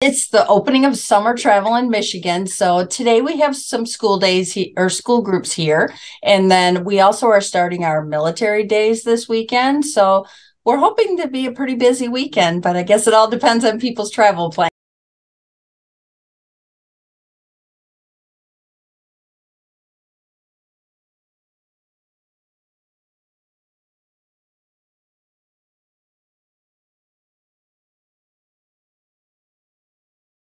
It's the opening of summer travel in Michigan. So today we have some school days or school groups here. And then we also are starting our military days this weekend. So we're hoping to be a pretty busy weekend, but I guess it all depends on people's travel plans.